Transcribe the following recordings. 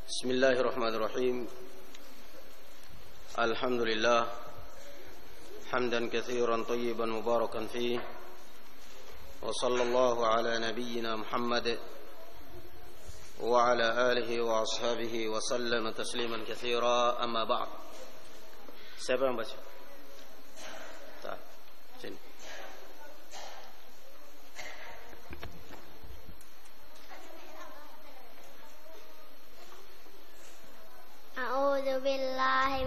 Bismillahirrahmanirrahim. Alhamdulillah hamdan katsiran thayyiban mubarakan fihi wa sallallahu ala nabiyyina Muhammad wa ala alihi wa ashabihi wa sallama tasliman katsira, amma ba'd. Siapa yang baca? Sini. A'udzu billahi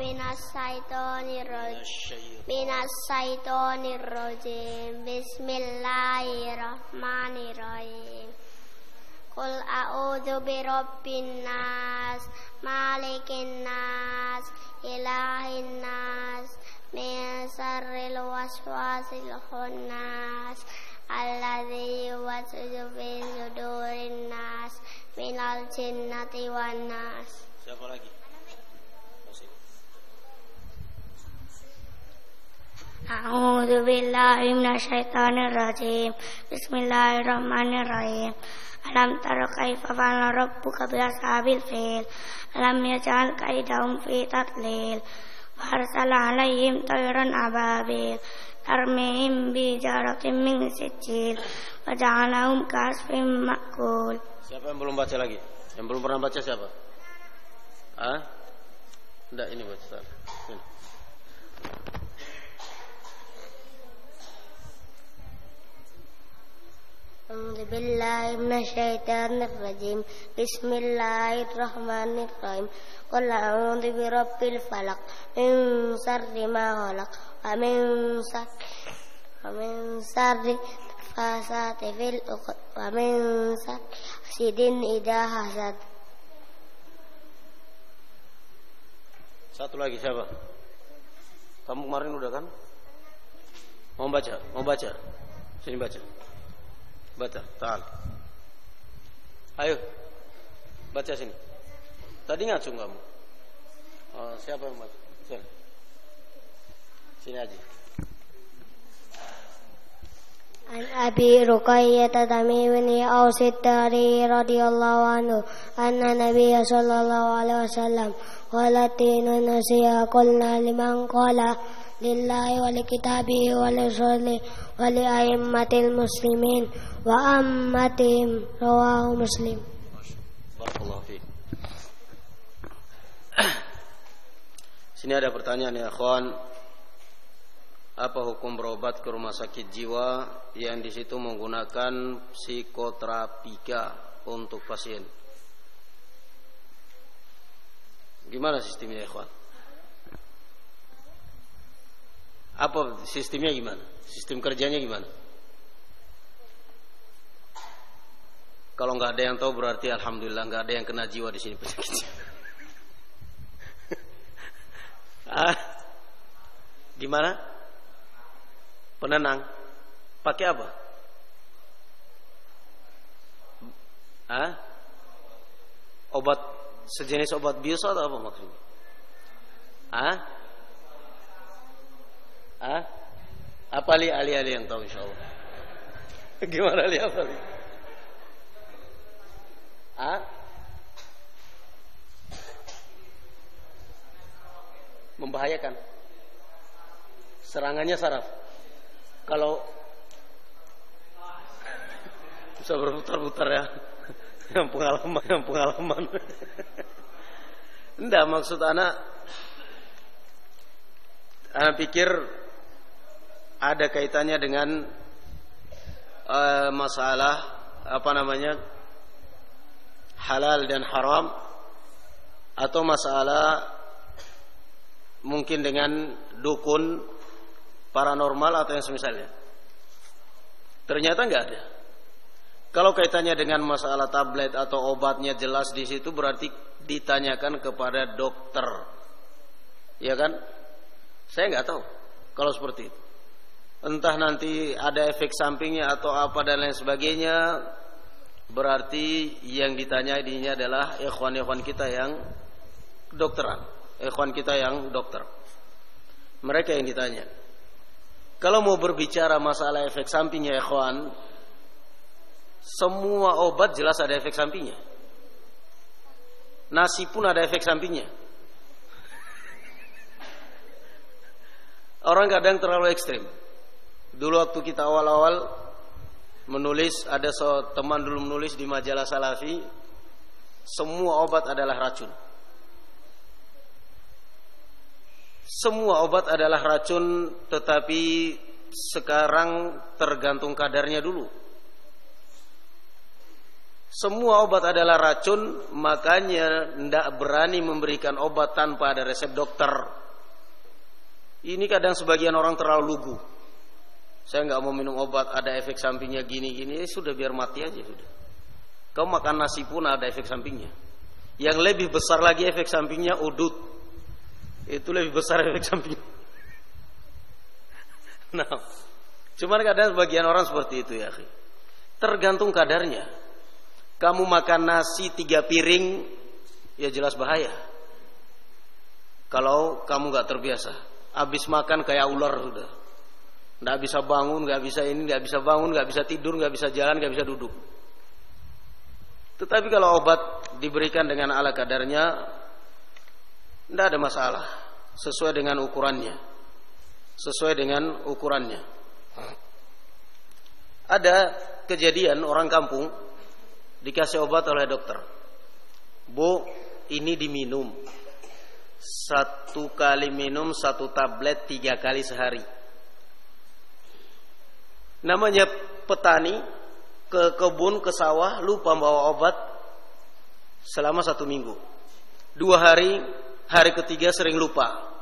minasyaitonir rajim. Bismillahirrahmanirrahim. Qul a'udzu birabbin nas, malikin nas, ilahin nas, min syarril waswasil khannas, alladzi yuwaswisu fi sudurin nas, minal jinnati wan nas. Siapa lagi? A'udzu billahi minasyaitonir rajim. Bismillahirrahmanirrahim. Alam tara kaifa fa'ala rabbuka bi ashabil fil. Alam yaj'al kaidahum fi tadlil. Wa arsala 'alaihim tayran ababil. Tarmihim bi jaratin min sijil. Wa ja'alahum ka'asfin ma'kul. Siapa yang belum baca lagi? Yang belum pernah baca siapa? Enggak, ini baca. Sini. A'udzu billahi minasyaitonir rajim. Bismillahirrahmanirrahim. Qul a'udzu birabbil falaq, min syarri ma khalaq, wa min syarri fasati fil uqad, wa min syarri hasidin idza hasad. Satu lagi siapa? Kamu kemarin udah kan? Mau baca? Sini baca. Baca, ta'al. Ayo, baca sini. Tadi ngacung kamu. Siapa yang baca? Sini aja. An Abi Ruqayyah Tamim bin Aus ad-Dari radhiyallahu anhu anna Nabiy sallallahu alaihi wasallam qala tinun nasiya qulna liman qala lillahi wa likitabihi wa lirasulihi wa li a'immatil muslimin wa ammatihim, rawahu Muslim. Barakallahu fiik. Sini ada pertanyaan ya akhwan. Apa hukum berobat ke rumah sakit jiwa yang di situ menggunakan psikoterapika untuk pasien? Gimana sistemnya, ikhwan? Apa sistemnya gimana? Sistem kerjanya gimana? Kalau nggak ada yang tahu berarti alhamdulillah nggak ada yang kena jiwa di sini penyakitnya. Gimana? Penenang. Pakai apa? Obat sejenis obat bius atau apa maksudnya? Apa ahli yang tahu insyaallah? Gimana apa? Membahayakan. Serangannya saraf. Kalau bisa berputar-putar ya. Yang pengalaman. Enggak, maksud anak pikir ada kaitannya dengan masalah halal dan haram, atau masalah mungkin dengan dukun paranormal atau yang semisalnya. Ternyata enggak ada. Kalau kaitannya dengan masalah tablet atau obatnya jelas di situ, berarti ditanyakan kepada dokter. Ya kan? Saya enggak tahu kalau seperti itu. Entah nanti ada efek sampingnya atau apa dan lain sebagainya. Berarti yang ditanya ini adalah ikhwan-ikhwan kita yang dokteran, ikhwan kita yang dokter. Mereka yang ditanya. Kalau mau berbicara masalah efek sampingnya, ikhwan, semua obat jelas ada efek sampingnya. Nasi pun ada efek sampingnya. Orang kadang terlalu ekstrim. Dulu waktu kita awal-awal menulis, ada teman dulu menulis di majalah Salafi, semua obat adalah racun. Semua obat adalah racun, tetapi sekarang tergantung kadarnya dulu. Semua obat adalah racun, makanya tidak berani memberikan obat tanpa ada resep dokter. Ini kadang sebagian orang terlalu lugu. Saya nggak mau minum obat, ada efek sampingnya gini-gini, sudah biar mati aja sudah. Kau makan nasi pun ada efek sampingnya. Yang lebih besar lagi efek sampingnya udut. Itu lebih besar efek sampingnya. Nah, cuman kadang sebagian orang seperti itu ya. Tergantung kadarnya. Kamu makan nasi 3 piring, ya jelas bahaya. Kalau kamu nggak terbiasa, habis makan kayak ular sudah. Nggak bisa bangun, nggak bisa ini, nggak bisa bangun, nggak bisa tidur, nggak bisa jalan, nggak bisa duduk. Tetapi kalau obat diberikan dengan ala kadarnya, tidak ada masalah, sesuai dengan ukurannya, sesuai dengan ukurannya. Ada kejadian orang kampung dikasih obat oleh dokter. Bu, ini diminum. 1 kali minum 1 tablet 3 kali sehari. Namanya petani ke kebun, ke sawah, lupa bawa obat selama 1 minggu. 2 hari, hari ketiga sering lupa.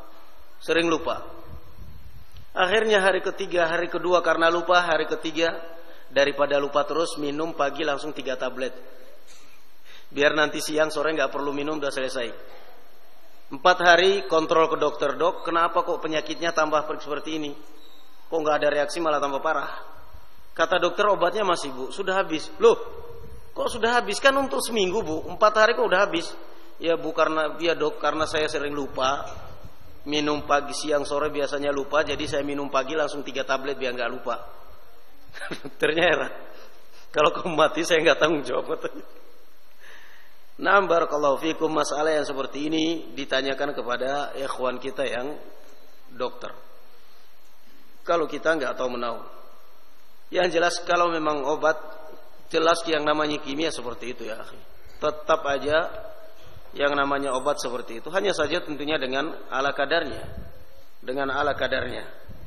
Akhirnya hari ketiga, hari kedua karena lupa, hari ketiga daripada lupa terus, minum pagi langsung 3 tablet. Biar nanti siang sore nggak perlu minum, udah selesai. 4 hari kontrol ke dokter, dok, kenapa kok penyakitnya tambah seperti ini? Kok nggak ada reaksi malah tambah parah? Kata dokter obatnya masih bu, sudah habis. Loh, kok sudah habis? Kan untuk seminggu bu, 4 hari kok udah habis? Ya bu, karena ya dok, karena saya sering lupa. Minum pagi, siang, sore biasanya lupa, jadi saya minum pagi langsung 3 tablet biar nggak lupa. Ternyata kalau kamu mati saya nggak tanggung jawab. Nah, barakallahu fikum, masalah yang seperti ini ditanyakan kepada ikhwan kita yang dokter. Kalau kita nggak tahu menahu. Yang jelas kalau memang obat, jelas yang namanya kimia seperti itu ya akhi. Tetap aja yang namanya obat seperti itu. Hanya saja tentunya dengan ala kadarnya. Dengan ala kadarnya.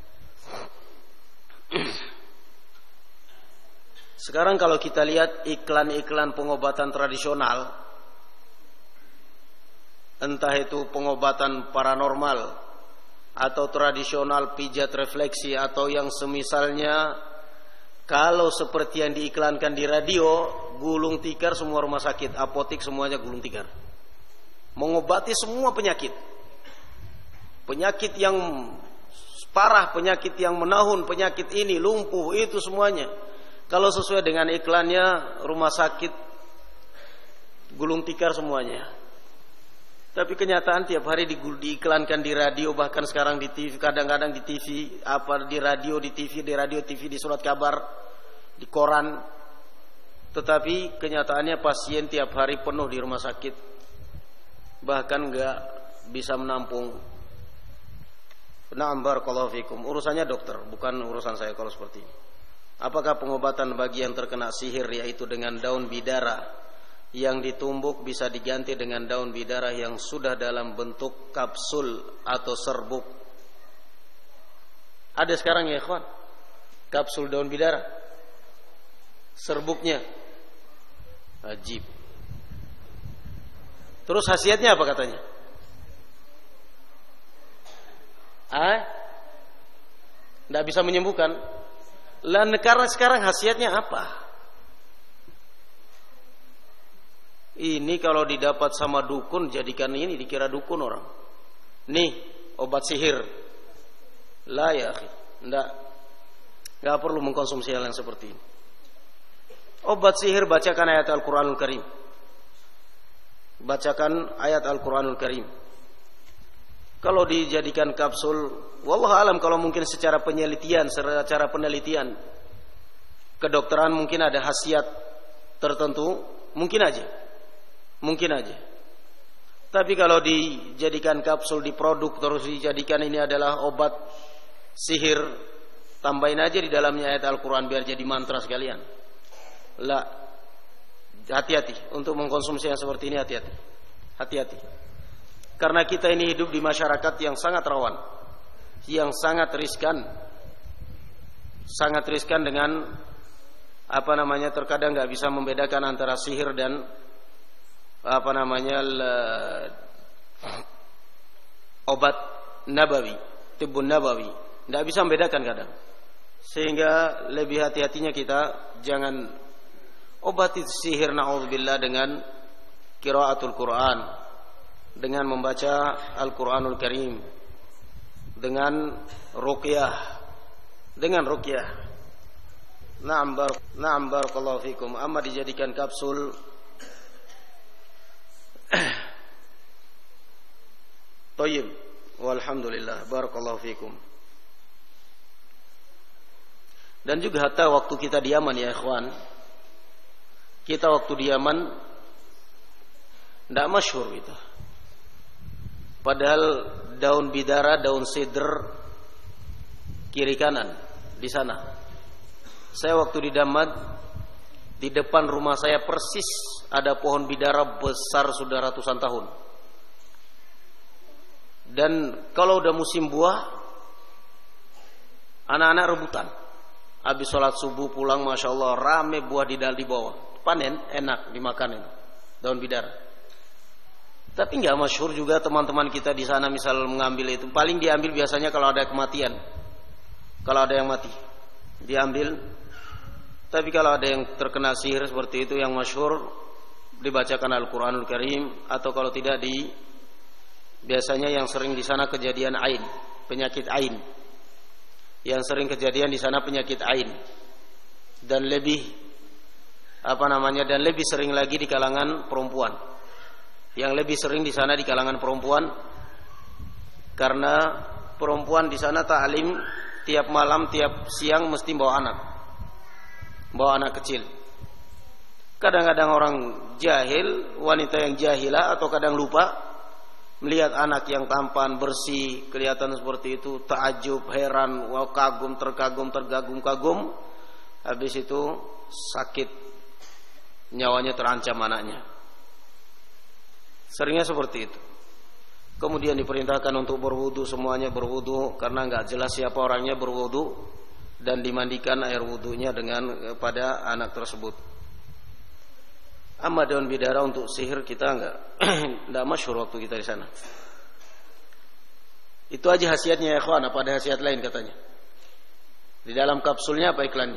Sekarang kalau kita lihat iklan-iklan pengobatan tradisional, entah itu pengobatan paranormal atau tradisional pijat refleksi atau yang semisalnya, kalau seperti yang diiklankan di radio, gulung tikar semua rumah sakit, apotik semuanya gulung tikar. Mengobati semua penyakit. Penyakit yang parah, penyakit yang menahun, penyakit ini, lumpuh, itu semuanya. Kalau sesuai dengan iklannya, rumah sakit gulung tikar semuanya. Tapi kenyataan tiap hari diiklankan di radio, bahkan sekarang di TV, kadang-kadang di TV, di radio, di surat kabar, di koran. Tetapi kenyataannya pasien tiap hari penuh di rumah sakit, bahkan nggak bisa menampung. Na'am barakallahu fikum. Urusannya dokter, bukan urusan saya kalau seperti ini. Apakah pengobatan bagi yang terkena sihir, yaitu dengan daun bidara yang ditumbuk, bisa diganti dengan daun bidara yang sudah dalam bentuk kapsul atau serbuk? Ada sekarang ya ikhwan, kapsul daun bidara, serbuknya ajib. Terus khasiatnya apa katanya? Tidak bisa menyembuhkan. Lah karena sekarang khasiatnya apa? Ini kalau didapat sama dukun, jadikan ini dikira dukun orang. Nih obat sihir. Lah ya akhi, enggak perlu mengkonsumsi hal yang seperti ini. Obat sihir, bacakan ayat Al-Quranul Karim. Bacakan ayat Al-Quranul Karim. Kalau dijadikan kapsul, wallahu alam, kalau mungkin secara penelitian kedokteran mungkin ada khasiat tertentu, mungkin aja. Tapi kalau dijadikan kapsul, diproduk terus dijadikan ini adalah obat sihir, tambahin aja di dalamnya ayat Al-Quran biar jadi mantra sekalian. La, hati-hati untuk mengkonsumsi yang seperti ini, hati-hati. Hati-hati. Karena kita ini hidup di masyarakat yang sangat rawan, yang sangat riskan. Sangat riskan dengan terkadang nggak bisa membedakan antara sihir dan obat nabawi, tibbun nabawi. Nggak bisa membedakan kadang. Sehingga lebih hati-hatinya kita jangan obati sihir na'udzubillah dengan qiraatul Quran, dengan membaca Al-Quranul Karim, dengan ruqyah. Na'am barakallahu fikum. Amma dijadikan kapsul Thayyib, walhamdulillah, barakallahu fikum. Dan juga hatta waktu kita di Yaman ya ikhwan, kita waktu di Yaman tidak masyhur gitu. Padahal daun bidara, daun sidr kiri kanan di sana. Saya waktu di Damad, di depan rumah saya persis ada pohon bidara besar sudah ratusan tahun. Dan kalau udah musim buah, anak-anak rebutan. Habis sholat subuh pulang, masya Allah, rame buah di bawah. Panen, enak dimakan itu, daun bidara. Tapi nggak masyhur juga teman-teman kita di sana misal mengambil itu. Paling diambil biasanya kalau ada kematian, kalau ada yang mati, diambil. Tapi kalau ada yang terkena sihir seperti itu yang masyhur, dibacakan Al-Quranul Karim, atau kalau tidak biasanya yang sering di sana kejadian ain, penyakit ain. Yang sering kejadian di sana penyakit ain. Dan lebih lebih sering lagi di kalangan perempuan. Yang lebih sering di sana di kalangan perempuan, karena perempuan di sana ta'lim tiap malam, tiap siang mesti bawa anak kecil. Kadang-kadang orang jahil, wanita yang jahilah atau kadang lupa, melihat anak yang tampan, bersih, kelihatan seperti itu, takjub, heran, kagum, terkagum-kagum. Habis itu sakit, nyawanya terancam anaknya. Seringnya seperti itu. Kemudian diperintahkan untuk berwudu, semuanya berwudu karena nggak jelas siapa orangnya berwudu, dan dimandikan air wudunya pada anak tersebut. Amma daun bidara untuk sihir kita enggak masyhur waktu kita di sana. Itu aja khasiatnya ya ikhwan, apa ada khasiat lain katanya? Di dalam kapsulnya apa iklannya?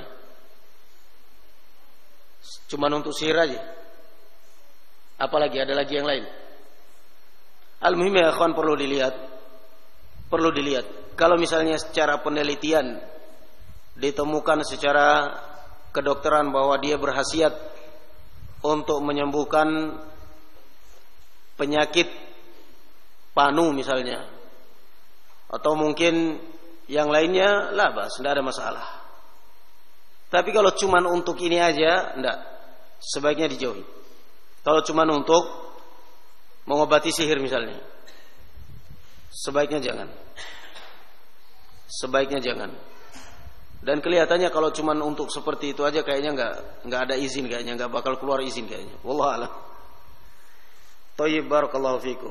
Cuman untuk sihir aja. Apalagi ada lagi yang lain? Al-muhim ya ikhwan, perlu dilihat. Kalau misalnya secara penelitian ditemukan secara kedokteran bahwa dia berkhasiat untuk menyembuhkan penyakit panu misalnya, atau mungkin yang lainnya, lah bas, tidak ada masalah. Tapi kalau cuman untuk ini aja, tidak, sebaiknya dijauhi. Kalau cuman untuk mengobati sihir misalnya, sebaiknya jangan. Dan kelihatannya kalau cuman untuk seperti itu aja kayaknya nggak ada izin, kayaknya nggak bakal keluar izin kayaknya. Wallahu a'lam. Thayyib, barakallahu fikum.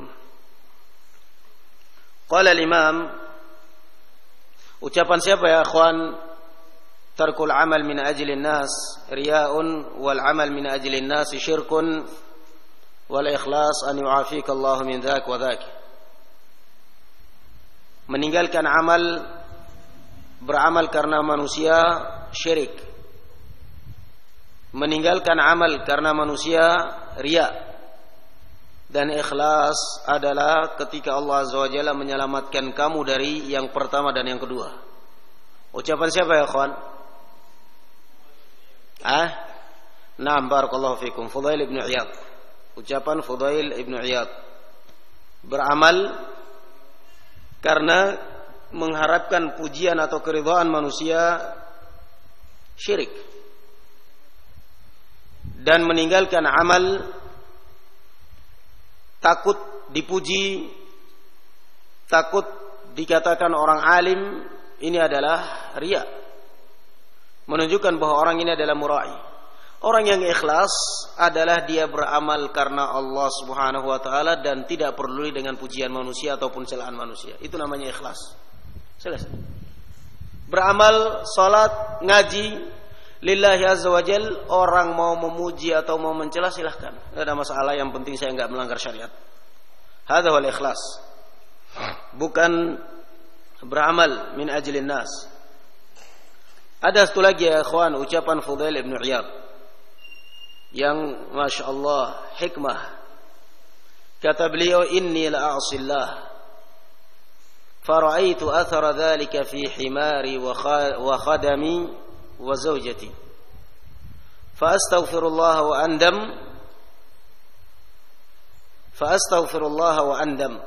Qala al-imam, ucapan siapa ya akhwan? Tarkul amal min ajli an-nas riya'un, wal amal min ajli an-nas syirkun, wal ikhlas an yu'afika Allah min dzak wa dzak. Meninggalkan beramal karena manusia syirik. Meninggalkan amal karena manusia riya. Dan ikhlas adalah ketika Allah Azza wa Jalla menyelamatkan kamu dari yang pertama dan yang kedua. Ucapan siapa ya kawan? Naam, barakallahu fikum. Fudail ibn Iyad. Ucapan Fudail ibn Iyad. Beramal karena mengharapkan pujian atau keridhaan manusia syirik, dan meninggalkan amal takut dipuji, takut dikatakan orang alim, ini adalah riya. Menunjukkan bahwa orang ini adalah murai. Orang yang ikhlas adalah dia beramal karena Allah Subhanahu wa taala dan tidak peduli dengan pujian manusia ataupun celaan manusia. Itu namanya ikhlas. Selesai. Beramal, salat, ngaji lillahi azza wajal, orang mau memuji atau mau mencela silahkan, tidak ada masalah, yang penting saya enggak melanggar syariat. Hadza wal ikhlas. Bukan beramal min ajlin nas. Ada satu lagi ya ikhwan, ucapan Fudail ibn Iyad yang Masya Allah hikmah. Kata beliau, inni la a'sillah fara'aitu athara dhalika fi himari wa khadami wa zawjati faastaghfirullah wa andam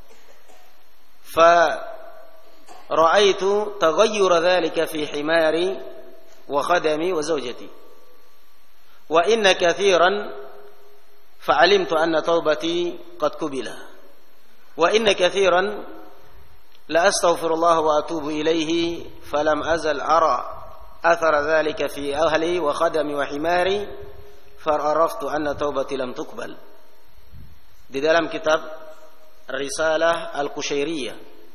fara'aitu taghayyura dhalika fi himari wa khadami wa zawjati wa inna kathiran fa'alimtu anna tawbati qad kubila wa inna kathiran la astaghfirullah wa atubu ilayhi falam azal ara athara dhalika fi ahli wa khadami wa himari fararaftu anna taubati lam tuqbal. Di dalam kitab Risalah Al-Qushairiyah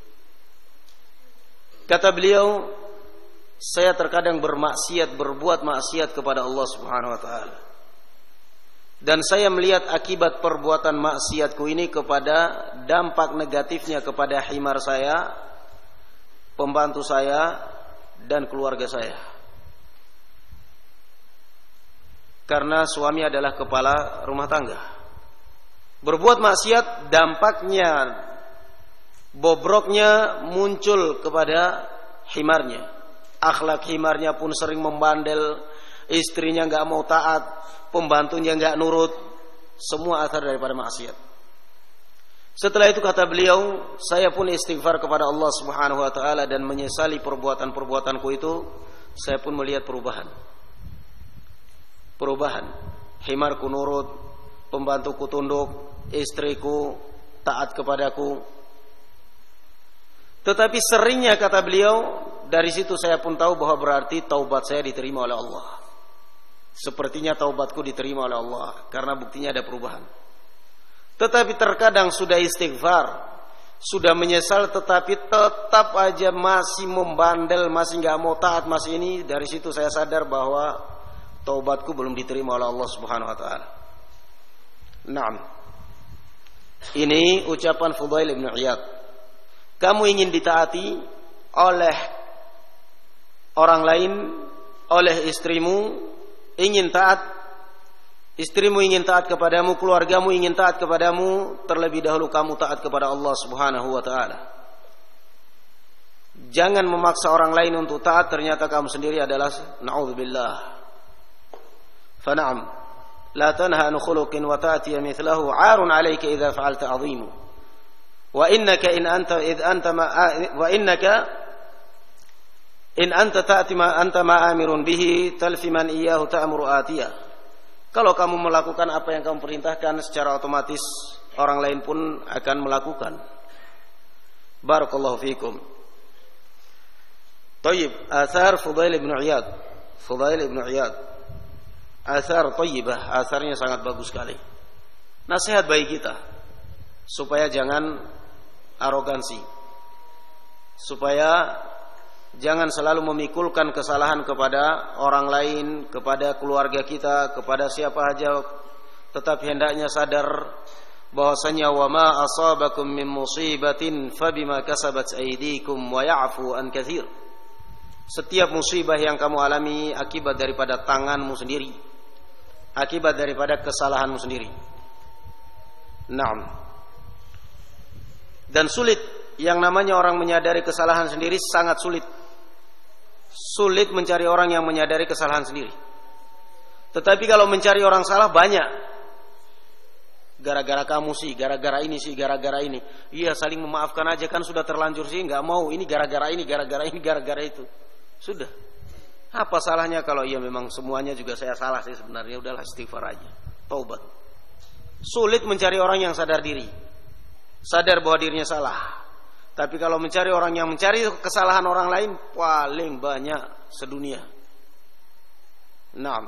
kata beliau, saya terkadang berbuat maksiat kepada Allah Subhanahu wa taala, dan saya melihat akibat perbuatan maksiatku ini kepada dampak negatifnya kepada himar saya, pembantu saya, dan keluarga saya. Karena suami adalah kepala rumah tangga. Berbuat maksiat, dampaknya, bobroknya muncul kepada himarnya. Akhlak himarnya pun sering membandel, istrinya gak mau taat, pembantunya gak nurut, semua asal daripada maksiat. Setelah itu kata beliau, saya pun istighfar kepada Allah Subhanahu wa taala dan menyesali perbuatan-perbuatanku itu. Saya pun melihat perubahan. Himarku nurut, pembantuku tunduk, istriku taat kepadaku. Tetapi seringnya kata beliau, dari situ saya pun tahu bahwa berarti taubat saya diterima oleh Allah. Sepertinya taubatku diterima oleh Allah, karena buktinya ada perubahan. Tetapi terkadang sudah istighfar, sudah menyesal, tetapi tetap aja masih membandel, masih gak mau taat, masih ini. Dari situ saya sadar bahwa taubatku belum diterima oleh Allah Subhanahu wa taala. Naam. Ini ucapan Fudail ibn Iyad. Kamu ingin ditaati oleh orang lain, oleh istrimu, ingin taat, istrimu ingin taat kepadamu, keluargamu ingin taat kepadamu, terlebih dahulu kamu taat kepada Allah Subhanahu wa taala. Jangan memaksa orang lain untuk taat, ternyata kamu sendiri adalah na'udzubillah. فنعم لا تنهى عن خلق وتأتي مثله عار عليك إذا فعلت عظيم وإنك إن أنت تأتي ما أنت ما آمر به تلفي من إياه تأمر آتيه. Kalau kamu melakukan apa yang kamu perintahkan, secara otomatis orang lain pun akan melakukan. Barakallahu fikum. Tayyib, athar Fudail ibn Iyad. Athar tayyibah, atharnya sangat bagus sekali. Nasihat bagi kita supaya jangan arogansi, supaya jangan selalu memikulkan kesalahan kepada orang lain, kepada keluarga kita, kepada siapa saja. Tetapi hendaknya sadar bahwasanya wa ma asabakum min musibatin fabima kasabat aydikum wa ya'fu an katsir. Setiap musibah yang kamu alami akibat daripada tanganmu sendiri, akibat daripada kesalahanmu sendiri. Naam. Dan sulit, yang namanya orang menyadari kesalahan sendiri sangat sulit. Sulit mencari orang yang menyadari kesalahan sendiri. Tetapi kalau mencari orang salah banyak. Gara-gara kamu sih, gara-gara ini sih, gara-gara ini. Iya, saling memaafkan aja, kan sudah terlanjur sih, nggak mau. Ini gara-gara ini, gara-gara ini, gara-gara itu. Sudah. Apa salahnya kalau iya memang semuanya juga saya salah sih sebenarnya, udahlah istighfar aja, taubat. Sulit mencari orang yang sadar diri. sadar bahwa dirinya salah. Tapi kalau mencari orang yang mencari kesalahan orang lain, paling banyak sedunia. Naam.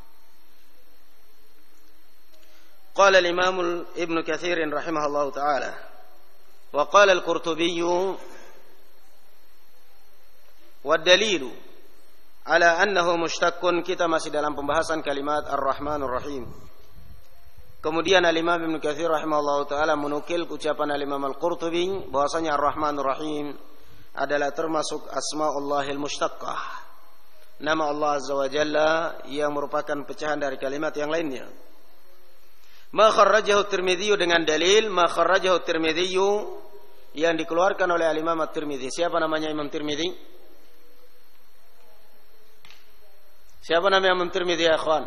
Qala al-Imam Ibn Katsir rahimahullahu taala wa qala al-Qurtubi wa dalilu ala annahu mushtaqqun. Kita masih dalam pembahasan kalimat Ar-Rahmanur Rahim. Kemudian Al-Imam Ibn Katsir rahimahullahu taala menukil ucapan Al-Imam Al-Qurtubi bahwasanya Ar-Rahmanur Rahim adalah termasuk asmaullahil mushtaqqah, nama Allah azza wa jalla yang merupakan pecahan dari kalimat yang lainnya. Ma kharrajahu Tirmidzi, dengan dalil ma kharrajahu Tirmidzi yang dikeluarkan oleh Al-Imam At-Tirmidzi. Siapa namanya Imam Tirmidzi? Siapa namanya Imam Tirmidzi ya ikhwan?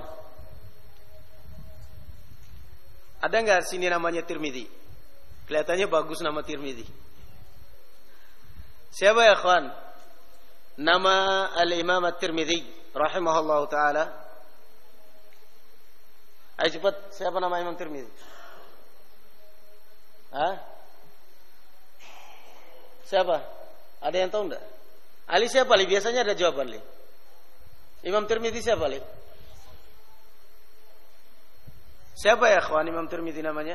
Ada enggak sini namanya Tirmidzi? Kelihatannya bagus nama Tirmidzi. Siapa ya ikhwan? Nama Al-Imam At-Tirmidzi rahimahullahu taala. Ayo cepat, siapa nama Imam Tirmidzi? Hah? Siapa? Ada yang tahu enggak? Ali siapa, Ali? Biasanya ada jawaban, Ali. Imam Tirmidzi siapa, Ali? Siapa ya ikhwan Imam Tirmidzi namanya?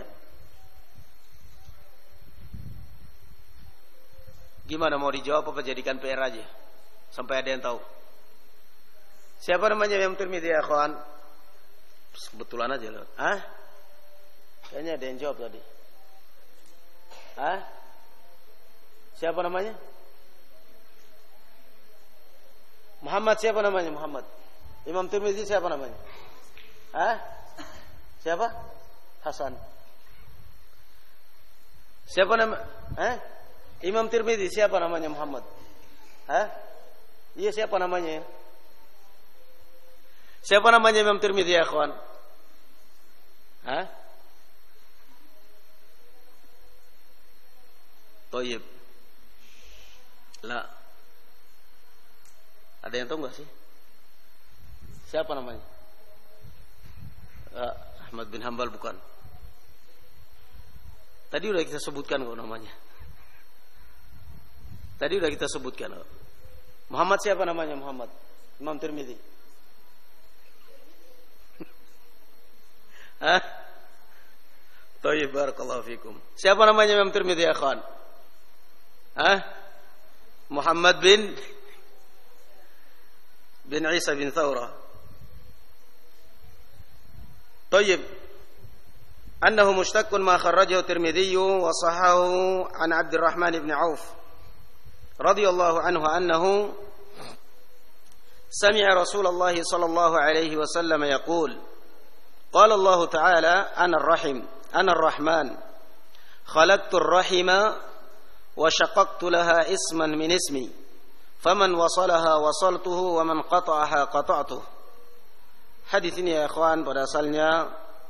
Gimana, mau dijawab apa jadikan PR aja? Sampai ada yang tahu. Siapa namanya Imam Tirmidzi ya ikhwan? Kebetulan aja loh. Hah? Kayaknya ada yang jawab tadi. Hah? Siapa namanya? Muhammad, siapa namanya Muhammad? Imam Tirmidzi siapa namanya? Hah? Siapa? Hasan. Siapa nama? Hah? Imam Tirmidzi siapa namanya Muhammad? Hah? Iya, siapa namanya? Siapa namanya Imam Tirmidzi ya kawan? Hah? Toyib. La. Ada yang tahu nggak sih? Siapa namanya? Ahmad bin Hanbal bukan. Tadi udah kita sebutkan kok namanya. Tadi udah kita sebutkan kok. Muhammad siapa namanya Muhammad? Imam Tirmidzi. Hah? Thayyib, barakallahu fikum. Siapa namanya Imam Tirmidzi ya kawan? Hah? Muhammad bin Isa bin Thawrah. Tayyib. Annahu mushtaqqun ma kharrajahu Tirmidzi wa sahahu an Abdurrahman ibn Auf radhiyallahu anhu annahu sami'a Rasulullah sallallahu alaihi wasallam yaqul qala Allah ta'ala ana ar-rahim ana ar-rahman khalaqtu ar-rahima wa shaqqaqtu laha isman min ismi faman wasalaha wasaltuhu wa man qata'aha qata'tuhu. Hadis ini ya ikhwan pada asalnya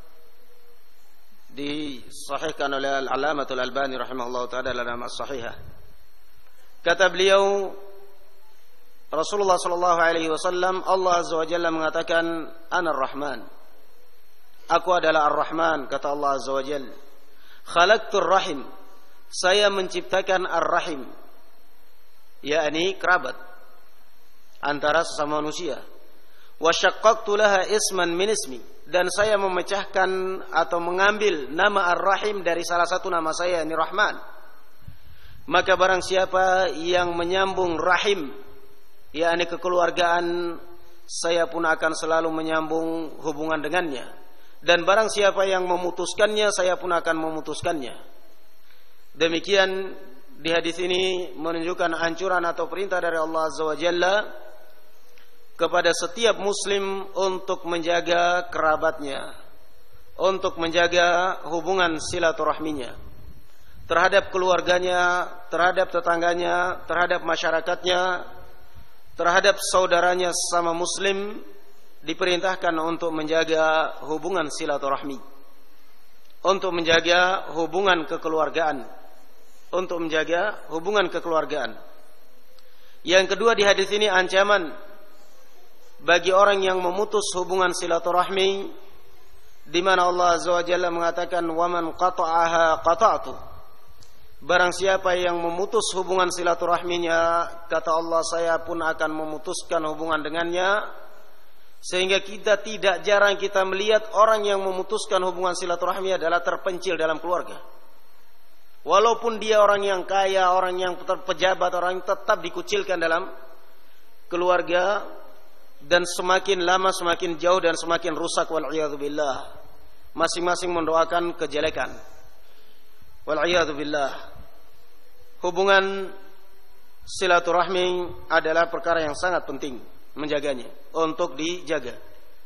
disahihkan oleh Al-Alamatul Albani rahimahullah ta'ala dalam As-Sahihah. Kata beliau Rasulullah sallallahu alaihi wasallam, Allah azza wa jalla mengatakan ana ar-Rahman. Aku adalah Ar-Rahman, kata Allah azza wa jalla. Khalaqtur rahim. Saya menciptakan ar-rahim, yakni kerabat antara sesama manusia. Wa syaqqaqtu laha isman min ismi, dan saya memecahkan atau mengambil nama ar-rahim dari salah satu nama saya, yakni Rahman. Maka barang siapa yang menyambung rahim, yakni kekeluargaan, saya pun akan selalu menyambung hubungan dengannya. Dan barang siapa yang memutuskannya, saya pun akan memutuskannya. Demikian di hadis ini menunjukkan anjuran atau perintah dari Allah Azza wa Jalla kepada setiap muslim untuk menjaga kerabatnya, untuk menjaga hubungan silaturahminya terhadap keluarganya, terhadap tetangganya, terhadap masyarakatnya, terhadap saudaranya sesama muslim. Diperintahkan untuk menjaga hubungan silaturahmi, untuk menjaga hubungan kekeluargaan, untuk menjaga hubungan kekeluargaan. Yang kedua, di hadis ini ancaman bagi orang yang memutus hubungan silaturahmi, di mana Allah Azza wa Jalla mengatakan wa man qata'aha qata'tu. barang siapa yang memutus hubungan silaturahminya, kata Allah, saya pun akan memutuskan hubungan dengannya. Sehingga kita tidak jarang kita melihat orang yang memutuskan hubungan silaturahmi adalah terpencil dalam keluarga. Walaupun dia orang yang kaya, orang yang pejabat, orang yang tetap dikucilkan dalam keluarga, dan semakin lama semakin jauh dan semakin rusak, wal'iyadzubillah. Masing-masing mendoakan kejelekan, wal'iyadzubillah. Hubungan silaturahmi adalah perkara yang sangat penting, menjaganya, untuk dijaga.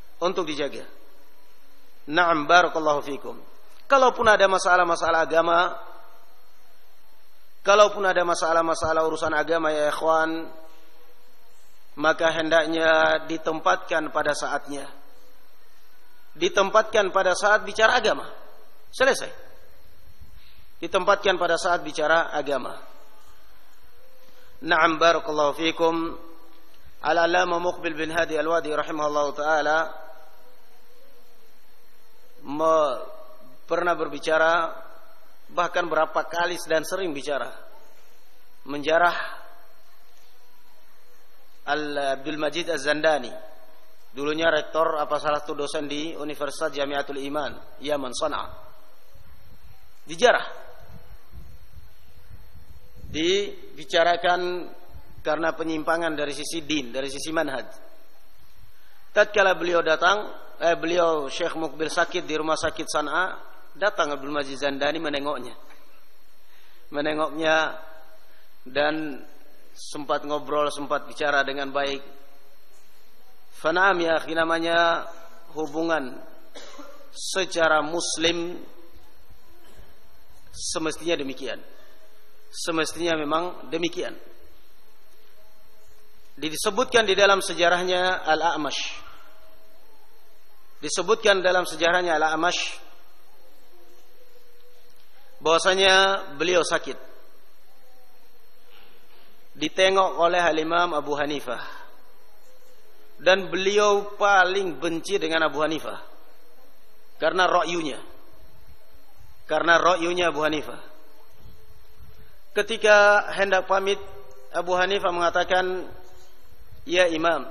Na'am, barakallahu fikum. Kalaupun ada masalah-masalah agama, kalaupun ada masalah-masalah urusan agama ya ikhwan, maka hendaknya ditempatkan pada saatnya. Ditempatkan pada saat bicara agama. Selesai. Ditempatkan pada saat bicara agama. Na'am, barakallahu fikum. Al-Allamah Muqbil bin Hadi Al-Wadi rahimahullahu ta'ala pernah berbicara, bahkan berapa kali dan sering bicara, menjarah Abdul Majid Az-Zandani, dulunya rektor salah satu dosen di Universitas Jamiatul Iman Yaman Sana'a. Dijarah, dibicarakan karena penyimpangan dari sisi din, dari sisi manhaj. Tatkala beliau datang, beliau Syekh Muqbil sakit di rumah sakit Sana'a, datang Abdul Majid Zandani menengoknya dan sempat ngobrol, sempat bicara dengan baik. Fanaam ya akhi, namanya hubungan secara muslim semestinya demikian. Semestinya memang demikian. Disebutkan di dalam sejarahnya Al-A'mash. Disebutkan dalam sejarahnya Al-A'mash bahwasanya beliau sakit, ditengok oleh Al-Imam Abu Hanifah, dan beliau paling benci dengan Abu Hanifah karena ra'yunya Abu Hanifah. Ketika hendak pamit, Abu Hanifah mengatakan, ya Imam,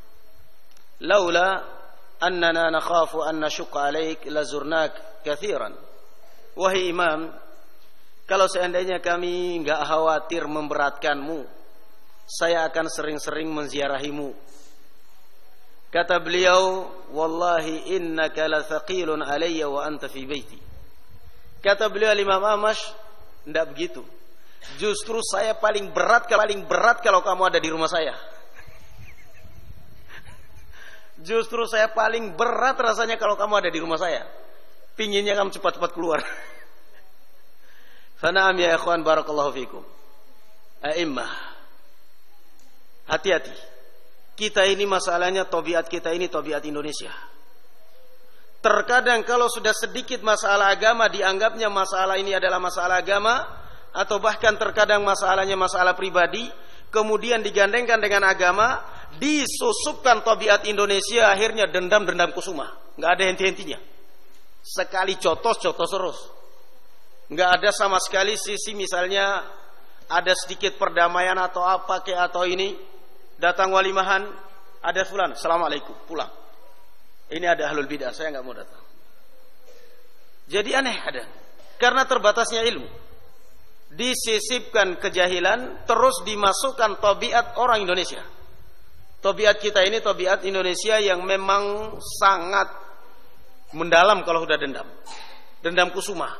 laula annana nakhafu an nashqa alaik lazurnak kathiran. Wahai Imam, kalau seandainya kami enggak khawatir memberatkanmu, saya akan sering-sering menziarahimu. Kata beliau, wallahi innaka la thaqilun alayya wa anta fi baiti. Kata beliau Imam Amash, enggak begitu. Justru saya paling berat kalau kamu ada di rumah saya. Justru saya paling berat rasanya kalau kamu ada di rumah saya. Pinginnya kamu cepat-cepat keluar. Fanaam ya ikhwan, barakallahu fikum. A'immah, hati-hati. Kita ini masalahnya, tabiat kita ini tabiat Indonesia. Terkadang kalau sudah sedikit masalah agama, dianggapnya masalah ini adalah masalah agama, atau bahkan terkadang masalahnya masalah pribadi, kemudian digandengkan dengan agama, disusupkan tabiat Indonesia, akhirnya dendam kusuma. Nggak ada henti-hentinya. Sekali cotos terus. Nggak ada sama sekali sisi, misalnya ada sedikit perdamaian atau apa kayak atau ini, datang walimahan, ada fulan, assalamualaikum, pulang. Ini ada ahlul bidah, saya nggak mau datang. Jadi aneh ada, karena terbatasnya ilmu. Disisipkan kejahilan, terus dimasukkan tabiat orang Indonesia. Tabiat kita ini tabiat Indonesia yang memang sangat mendalam kalau sudah dendam kusuma.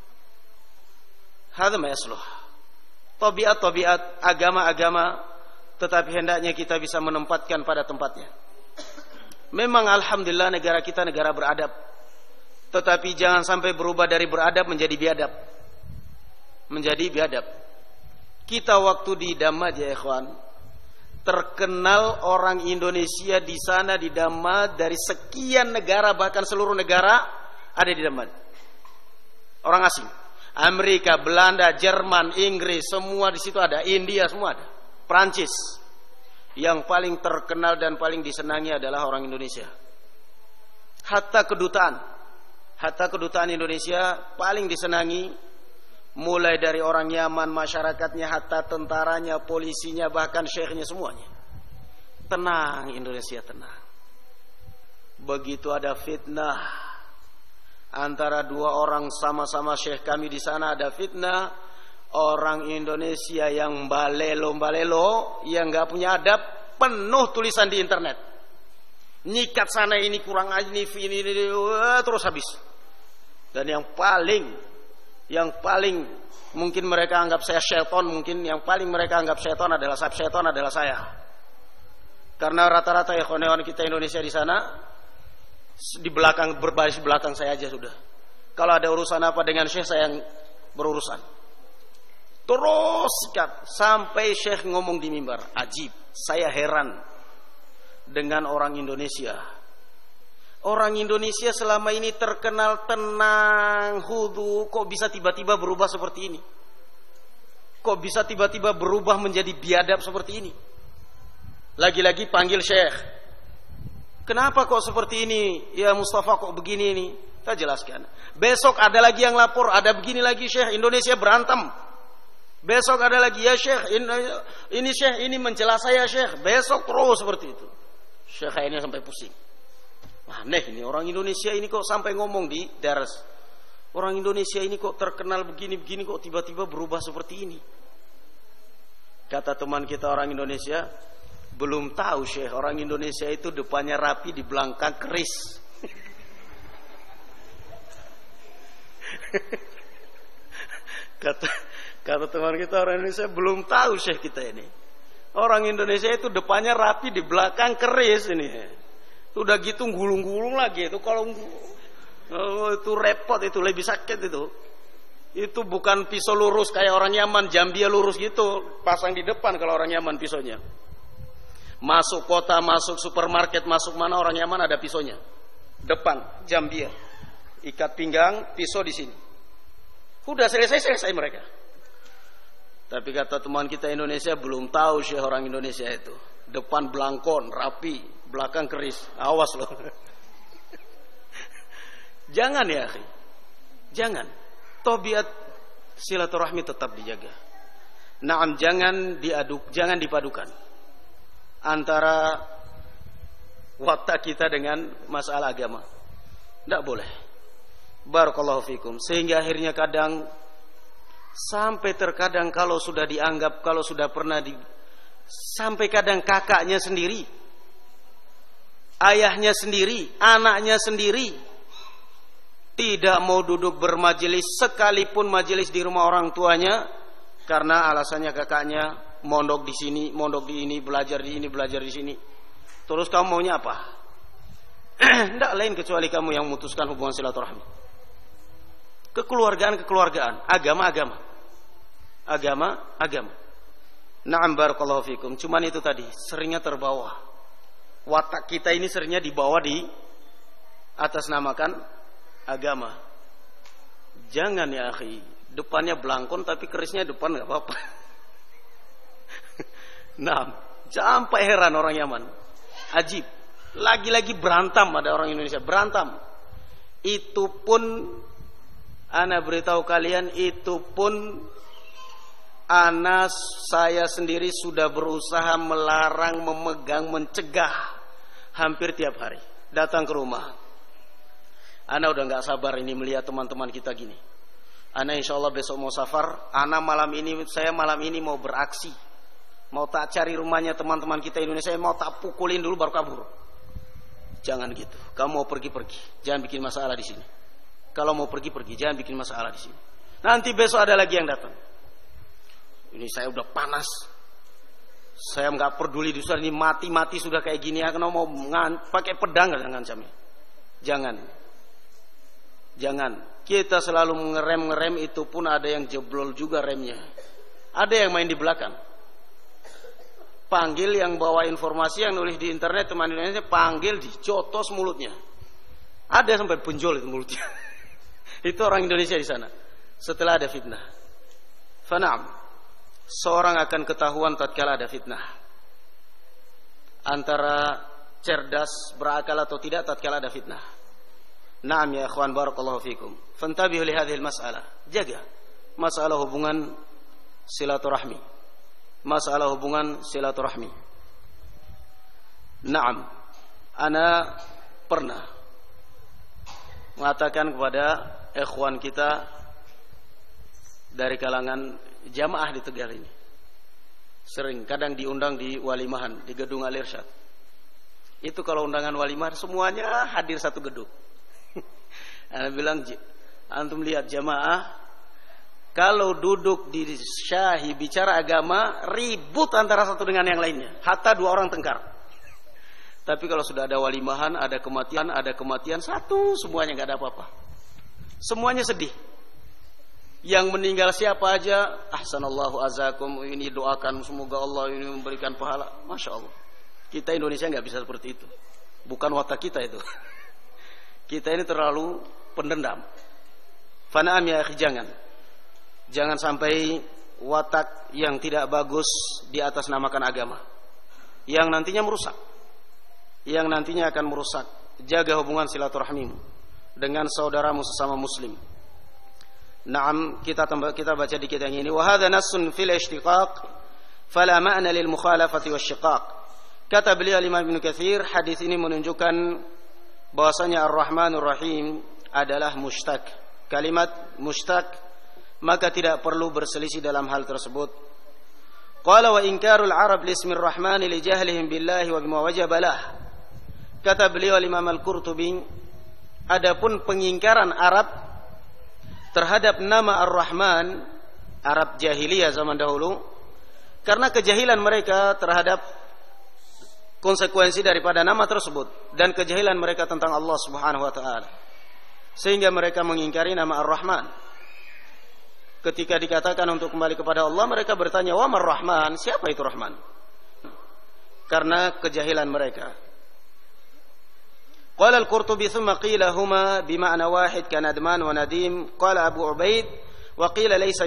Hadza ma yasluh. Tabiat agama-agama, tetapi hendaknya kita bisa menempatkan pada tempatnya. Memang alhamdulillah negara kita negara beradab, tetapi jangan sampai berubah dari beradab menjadi biadab. Kita waktu di Damad ya ikhwan, terkenal orang Indonesia di sana di Damad, dari sekian negara, bahkan seluruh negara ada di Damad. Orang asing, Amerika, Belanda, Jerman, Inggris, semua di situ ada, India semua ada, Prancis. Yang paling terkenal dan paling disenangi adalah orang Indonesia. Hatta kedutaan Indonesia paling disenangi, mulai dari orang Yaman, masyarakatnya, hatta tentaranya, polisinya, bahkan syekhnya, semuanya. Tenang Indonesia, tenang. Begitu ada fitnah antara dua orang sama-sama syekh kami di sana, ada fitnah, orang Indonesia yang balelo yang nggak punya adab, penuh tulisan di internet, nyikat sana ini kurang aja, ini terus habis. Dan yang paling mungkin mereka anggap saya syaitan, mungkin yang paling mereka anggap syaitan adalah saya. Karena rata-rata ikhwan kita Indonesia di sana di belakang, berbaris belakang saya aja sudah. Kalau ada urusan apa dengan syekh, saya yang berurusan. Terus sikat sampai syekh ngomong di mimbar. Ajib, saya heran dengan orang Indonesia. Orang Indonesia selama ini terkenal tenang, khudu, kok bisa tiba-tiba berubah seperti ini? Kok bisa tiba-tiba berubah menjadi biadab seperti ini? Lagi-lagi panggil syekh. Kenapa kok seperti ini? Ya Mustafa kok begini ini? Kita jelaskan. Besok ada lagi yang lapor, ada begini lagi syekh, Indonesia berantem. Besok ada lagi, ya syekh, ini syekh, ini mencela saya syekh. Besok terus seperti itu. Syekh akhirnya sampai pusing. Aneh ini orang Indonesia ini kok sampai ngomong di daras. Orang Indonesia ini kok terkenal begini-begini kok tiba-tiba berubah seperti ini. Kata teman kita orang Indonesia, belum tahu syekh, orang Indonesia itu depannya rapi, di belakang keris. Kata teman kita orang Indonesia, belum tahu syekh kita ini. Orang Indonesia itu depannya rapi, di belakang keris ini. Udah gitu gulung-gulung lagi itu, kalau itu repot, itu lebih sakit itu. Itu bukan pisau lurus kayak orang Yaman, jambia lurus gitu, pasang di depan kalau orang Yaman pisaunya. Masuk kota, masuk supermarket, masuk mana orang Yaman ada pisaunya. Depan jambia. Ikat pinggang, pisau di sini. Udah selesai mereka. Tapi kata teman kita Indonesia, belum tahu syekh orang Indonesia itu. Depan belangkon, rapi, belakang keris. Awas loh. Jangan ya akhi. Jangan. Tabiat silaturahmi tetap dijaga. Naam, jangan dipadukan antara watak kita dengan masalah agama. Tidak boleh. Barakallahu fikum. Sehingga akhirnya kadang, sampai terkadang kalau sudah dianggap, kalau sudah pernah sampai kadang kakaknya sendiri, ayahnya sendiri, anaknya sendiri tidak mau duduk bermajelis, sekalipun majelis di rumah orang tuanya, karena alasannya kakaknya mondok di sini, mondok di ini, belajar di ini, belajar di sini. Terus kamu maunya apa? Tidak lain kecuali kamu yang memutuskan hubungan silaturahmi. Kekeluargaan, agama. Na'am barakallahu fikum. Cuman itu tadi, seringnya terbawa. Watak kita ini seringnya dibawa di atas namakan agama. Jangan ya akhi, depannya belangkon tapi kerisnya depan enggak apa-apa. Nah, sampai heran orang Yaman. Ajib. Lagi-lagi berantem, ada orang Indonesia berantem. Itu pun ana beritahu kalian, itu pun ana saya sendiri sudah berusaha melarang, memegang, mencegah hampir tiap hari. Datang ke rumah. Ana udah gak sabar ini melihat teman-teman kita gini. Ana insya Allah besok mau safar. Saya malam ini mau beraksi. Mau tak cari rumahnya teman-teman kita Indonesia, mau tak pukulin dulu baru kabur. Jangan gitu. Kamu mau pergi-pergi, jangan bikin masalah di sini. Kalau mau pergi-pergi, jangan bikin masalah di sini. Nanti besok ada lagi yang datang. Ini saya udah panas. Saya nggak peduli di sana ini mati sudah kayak gini. Karena mau pakai pedang nggak ngancamnya. Jangan. Kita selalu ngerem itu pun ada yang jeblol juga remnya. Ada yang main di belakang. Panggil yang bawa informasi, yang nulis di internet, teman Indonesia, panggil, dicotos mulutnya. Ada sampai penjol itu mulutnya. Itu orang Indonesia di sana. Setelah ada fitnah. Fana'am. Seorang akan ketahuan tatkala ada fitnah. Antara cerdas, berakal atau tidak tatkala ada fitnah. Naam ya ikhwan barakallahu fikum. Fantabihu li hadhil mas'alah. Jaga. masalah hubungan silaturahmi. Masalah hubungan silaturahmi. Naam, ana pernah mengatakan kepada ikhwan kita dari kalangan jamaah di Tegal ini, sering kadang diundang di walimahan di gedung Al-Irsyad. Itu kalau undangan walimahan semuanya hadir satu gedung. Ana bilang, antum lihat jamaah kalau duduk di syahi bicara agama ribut antara satu dengan yang lainnya, hatta dua orang tengkar. Tapi kalau sudah ada walimahan, ada kematian satu, semuanya nggak ada apa-apa. Semuanya sedih. Yang meninggal siapa aja, ahsanallahu azakum, ini doakan semoga Allah ini memberikan pahala. Masya Allah. Kita Indonesia nggak bisa seperti itu. Bukan watak kita itu. Kita ini terlalu pendendam. Fanaam ya akhi, jangan sampai watak yang tidak bagus di atas namakan agama, yang nantinya merusak, yang nantinya akan merusak. Jaga hubungan silaturahmimu dengan saudaramu sesama muslim. Naam, kita baca dikit yang ini. Wa hadza nassun fil ishtiqaq fala ma'na lil mukhalafati wasyiqaq. Kata beliau Imam Ibnu Katsir, hadis ini menunjukkan bahwasanya Ar-Rahmanur Rahim adalah mushtaq. Kalimat mushtaq, maka tidak perlu berselisih dalam hal tersebut. Qala wa inkarul Arab li ismir Rahman li jahlihim billahi wa bima wajaba lah. Kata beliau Imam Al-Qurtubi, adapun pengingkaran Arab terhadap nama Ar-Rahman, Arab jahiliyah zaman dahulu, karena kejahilan mereka terhadap konsekuensi daripada nama tersebut dan kejahilan mereka tentang Allah Subhanahu wa taala, sehingga mereka mengingkari nama Ar-Rahman. Ketika dikatakan untuk kembali kepada Allah, mereka bertanya, wa mar-Rahman, siapa itu Rahman? Karena kejahilan mereka. Qala al-Qurtubi thumma qila huma bima'na wahid kanadman wa nadim. Qala Abu Ubaid wa qila laysa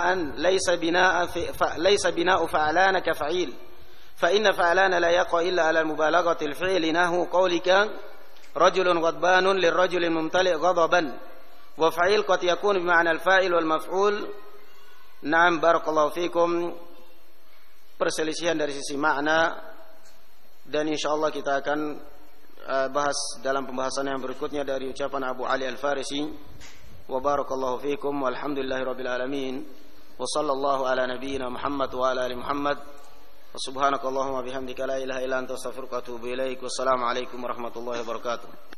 bina'u fa'lana ka fa'il. Fa inna fa'lana la yaqa illa 'ala al-mubalaghati al-fi'li nahu qawlika rajulun ghadbanun lirrajulin mumtali' ghadaban. Wa fa'il qad yakunu bima'na al-fa'il wal maf'ul. Na'am, barakallahu fikum. Perselisihan dari sisi makna, dan insyaallah kita akan bahas dalam pembahasan yang berikutnya dari ucapan Abu Ali Al-Farisi. Wa barakallahu fikum walhamdulillahirabbil alamin. Wa sallallahu ala nabiyyina Muhammad wa ala ali Muhammad. Wa subhanakallahumma bihamdika la ilaha illa anta astaghfiruka wa atubu ilaik. Wassalamu alaikum warahmatullahi wabarakatuh.